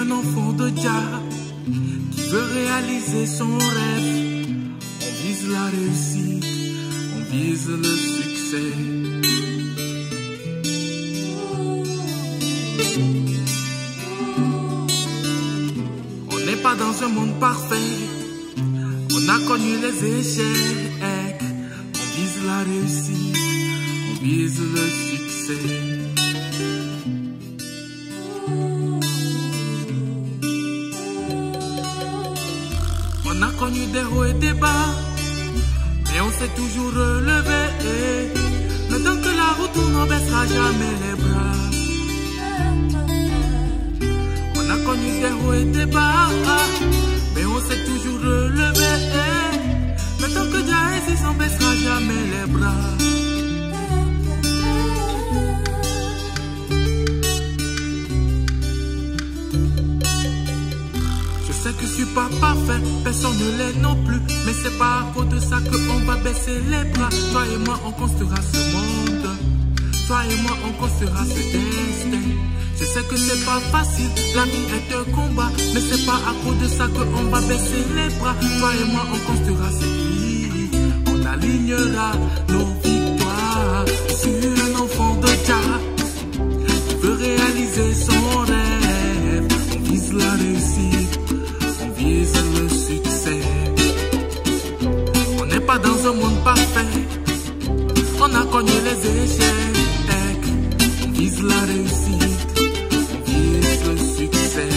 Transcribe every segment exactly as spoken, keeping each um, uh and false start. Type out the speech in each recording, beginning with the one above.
un enfant de Jah qui veut réaliser son rêve. On vise la réussite, on vise le succès. On n'est pas dans un monde parfait, on a connu les échecs. On vise la réussite, on vise le succès. On a connu des hauts et des bas, mais on s'est toujours relevé. Mais tant que la route tourne, on ne baissera jamais les bras. On a connu des hauts et des bas, mais on s'est toujours relevé. Mais tant que Jah existe, on ne baissera jamais les bras. Je sais que je suis pas parfait, personne ne l'est non plus. Mais c'est pas à cause de ça qu'on va baisser les bras. Toi et moi on construira ce monde, toi et moi on construira ce destin. Je sais que c'est pas facile, la vie est un combat. Mais c'est pas à cause de ça qu'on va baisser les bras. Toi et moi on construira cette vie, on alignera nos victoires. Je suis un enfant de Jah qui veut réaliser son rêve. On vise la réussite, on vise le succès. On n'est pas dans un monde parfait, on a connu les échecs. On vise la réussite, on vise le succès.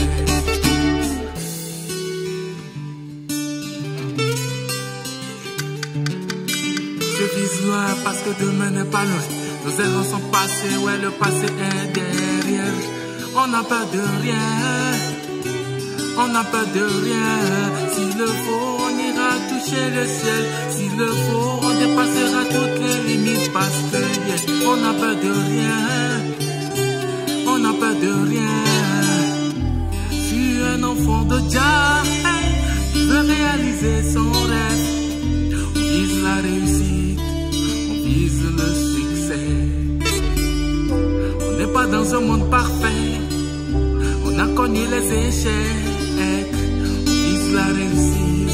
Je vise loin parce que demain n'est pas loin. Nos erreurs sont passées, ouais, le passé est derrière. On n'a peur de rien, on n'a peur de rien. S'il le faut, on ira toucher le ciel. S'il le faut, on dépassera toutes les limites. Parce que yeah, on n'a peur de rien, on n'a peur de rien. Je suis un enfant de Jah, hey, qui veut réaliser son rêve. On vise la réussite, on vise le succès. On n'est pas dans un monde parfait, on a connu les échecs. On vise la réussite,